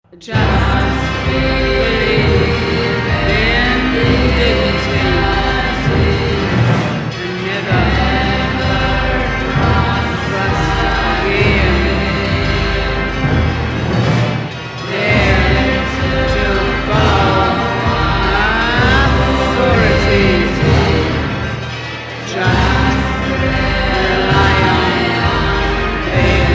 Just believe in dignity and never trust again. Dare to follow authorities. Just rely on them.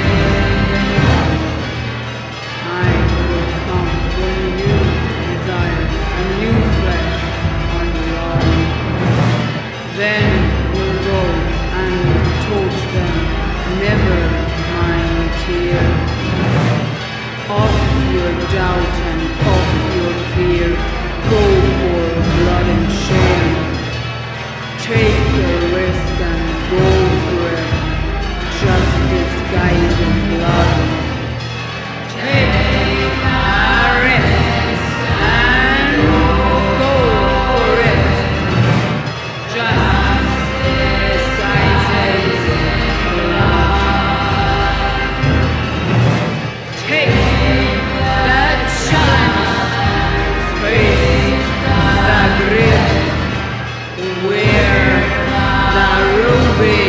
I will come when you desire a new flesh on the arm. Then we'll go and torch them, never mind tear. Off your doubt and off your fear, go for blood and shame. Take the risk and go for it, justice guided blood. Take a risk and go for it. Justice guided blood. Take the challenge, face the grit, wear the ruby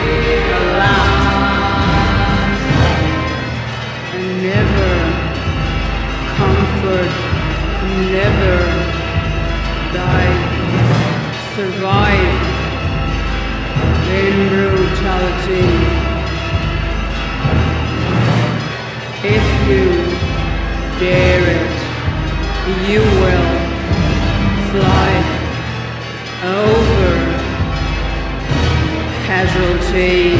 glass, and never comfort, never die, survive in brutality. If you dare it, you will fly over casualty.